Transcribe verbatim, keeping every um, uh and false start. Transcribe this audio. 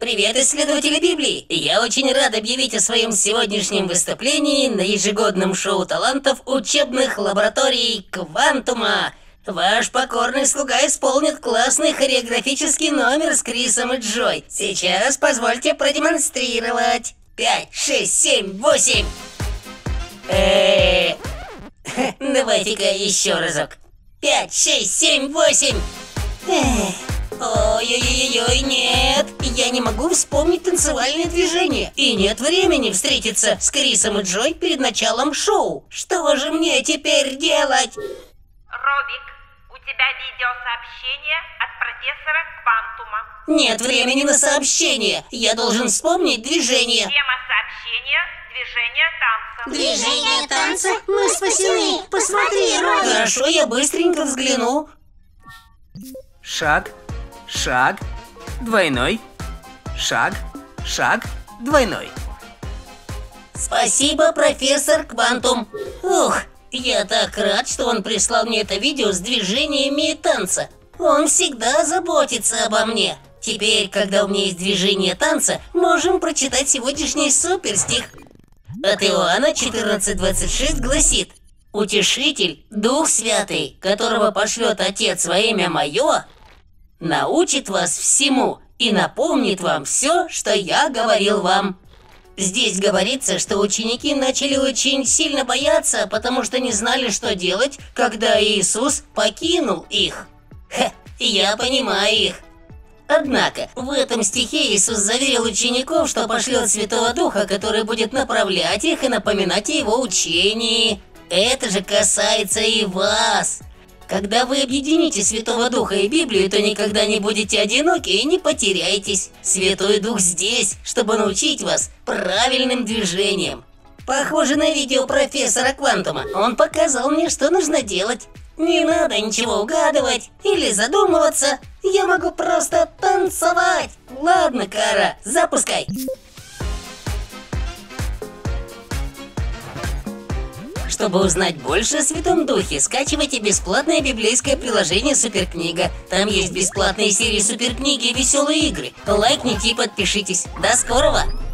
Привет, исследователи Библии! Я очень рад объявить о своем сегодняшнем выступлении на ежегодном шоу талантов учебных лабораторий Квантума. Ваш покорный слуга исполнит классный хореографический номер с Крисом и Джой. Сейчас позвольте продемонстрировать. Пять, шесть, семь, восемь. Э, давайте-ка еще разок. Пять, шесть, семь, восемь. Ой-ой-ой-ой, нет, я не могу вспомнить танцевальные движения. И нет времени встретиться с Крисом и Джой перед началом шоу. Что же мне теперь делать? Робик, у тебя видеосообщение от профессора Квантума. Нет времени на сообщение. Я должен вспомнить движение. Тема сообщения – движение танца. Движение танца? Мы спасены! Посмотри, Робик! Хорошо, я быстренько взгляну. Шаг, шаг, двойной, шаг, шаг, двойной. Спасибо, профессор Квантум. Ух, я так рад, что он прислал мне это видео с движениями танца. Он всегда заботится обо мне. Теперь, когда у меня есть движение танца, можем прочитать сегодняшний суперстих. От Иоанна четырнадцать двадцать шесть гласит: «Утешитель, Дух Святый, которого пошлет Отец во имя Мое, научит вас всему и напомнит вам все, что я говорил вам». Здесь говорится, что ученики начали очень сильно бояться, потому что не знали, что делать, когда Иисус покинул их. Ха, я понимаю их. Однако, в этом стихе Иисус заверил учеников, что пошлет Святого Духа, который будет направлять их и напоминать о Его учении. Это же касается и вас. Когда вы объедините Святого Духа и Библию, то никогда не будете одиноки и не потеряетесь. Святой Дух здесь, чтобы научить вас правильным движениям. Похоже на видео профессора Квантума. Он показал мне, что нужно делать. Не надо ничего угадывать или задумываться. Я могу просто танцевать. Ладно, Кара, запускай. Чтобы узнать больше о Святом Духе, скачивайте бесплатное библейское приложение Суперкнига. Там есть бесплатные серии Суперкниги и веселые игры. Лайкните и подпишитесь. До скорого!